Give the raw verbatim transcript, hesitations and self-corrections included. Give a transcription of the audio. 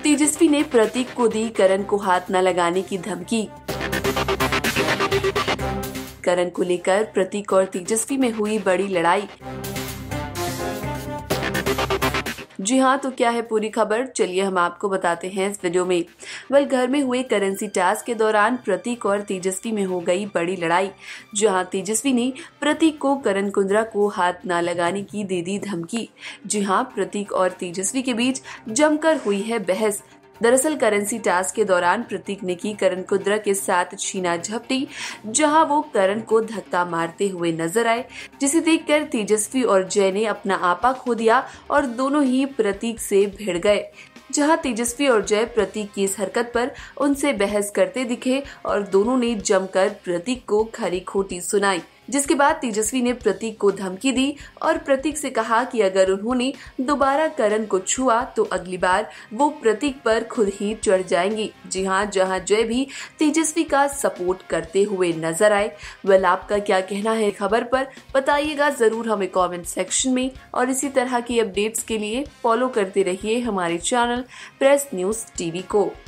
तेजस्वी ने प्रतीक को दी करण को हाथ न लगाने की धमकी। करण को लेकर प्रतीक और तेजस्वी में हुई बड़ी लड़ाई। जी हाँ, तो क्या है पूरी खबर, चलिए हम आपको बताते हैं इस वीडियो में। वेल, घर में हुए करेंसी टास्क के दौरान प्रतीक और तेजस्वी में हो गई बड़ी लड़ाई, जहां तेजस्वी ने प्रतीक को करण कुंद्रा को हाथ न लगाने की दे दी धमकी। जी हाँ, प्रतीक और तेजस्वी के बीच जमकर हुई है बहस। दरअसल करेंसी टास्क के दौरान प्रतीक ने की करण कुंद्रा के साथ छीना झपटी, जहां वो करण को धक्का मारते हुए नजर आए, जिसे देखकर तेजस्वी और जय ने अपना आपा खो दिया और दोनों ही प्रतीक से भिड़ गए। जहां तेजस्वी और जय प्रतीक की इस हरकत पर उनसे बहस करते दिखे और दोनों ने जमकर प्रतीक को खरी खोटी सुनाई, जिसके बाद तेजस्वी ने प्रतीक को धमकी दी और प्रतीक से कहा कि अगर उन्होंने दोबारा करण को छुआ तो अगली बार वो प्रतीक पर खुद ही चढ़ जाएंगी। जी हाँ, जहां जय भी तेजस्वी का सपोर्ट करते हुए नजर आए। वेल, आपका क्या कहना है खबर पर, बताइएगा जरूर हमें कमेंट सेक्शन में। और इसी तरह की अपडेट्स के लिए फॉलो करते रहिए हमारे चैनल प्रेस न्यूज टीवी को।